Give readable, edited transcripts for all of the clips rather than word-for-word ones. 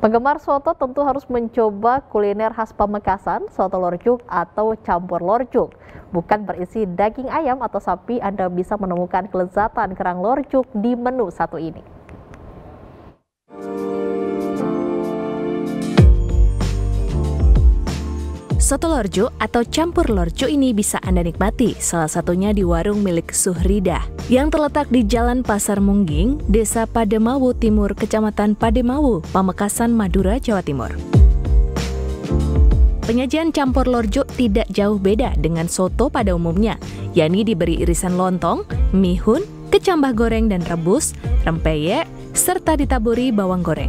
Penggemar soto tentu harus mencoba kuliner khas Pamekasan, soto lorjuk atau campur lorjuk. Bukan berisi daging ayam atau sapi, Anda bisa menemukan kelezatan kerang lorjuk di menu satu ini. Soto lorjo atau campur lorjo ini bisa Anda nikmati, salah satunya di warung milik Suhridah yang terletak di Jalan Pasar Mungging, Desa Pademawu Timur, Kecamatan Pademawu, Pamekasan, Madura, Jawa Timur. Penyajian campur lorjo tidak jauh beda dengan soto pada umumnya, yakni diberi irisan lontong, mihun, kecambah goreng dan rebus, rempeyek, serta ditaburi bawang goreng.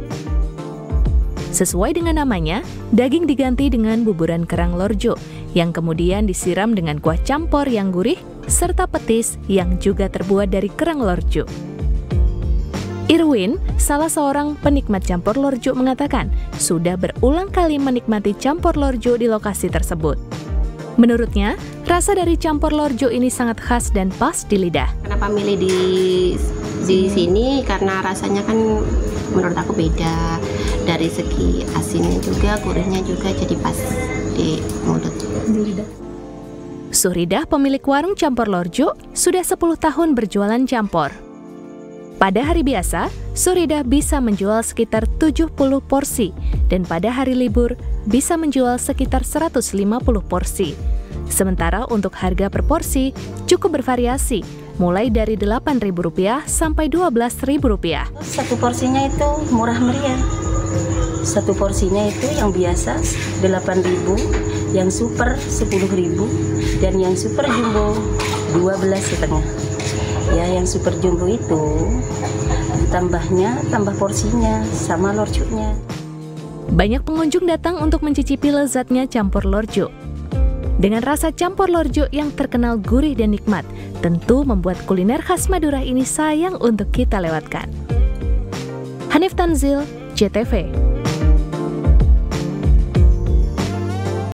Sesuai dengan namanya, daging diganti dengan buburan kerang lorjo yang kemudian disiram dengan kuah campur yang gurih serta petis yang juga terbuat dari kerang lorjo. Irwin, salah seorang penikmat campur lorjo, mengatakan sudah berulang kali menikmati campur lorjo di lokasi tersebut. Menurutnya, rasa dari campur lorjo ini sangat khas dan pas di lidah. Kenapa milih di sini? Karena rasanya kan menurut aku beda. Dari segi asinnya juga, gurihnya juga jadi pas di mulut. Di lidah. Suhridah, pemilik warung campur lorjo, sudah 10 tahun berjualan campur. Pada hari biasa, Suhridah bisa menjual sekitar 70 porsi dan pada hari libur bisa menjual sekitar 150 porsi. Sementara untuk harga per porsi cukup bervariasi, mulai dari Rp8.000 sampai Rp12.000. Satu porsinya itu murah meriah. Satu porsinya itu yang biasa 8.000, yang super 10.000, dan yang super jumbo 12,5. Ya, yang super jumbo itu tambah porsinya sama lorjuknya. Banyak pengunjung datang untuk mencicipi lezatnya campur lorjo. Dengan rasa campur lorjo yang terkenal gurih dan nikmat, tentu membuat kuliner khas Madura ini sayang untuk kita lewatkan. Hanif Tanzil, JTV.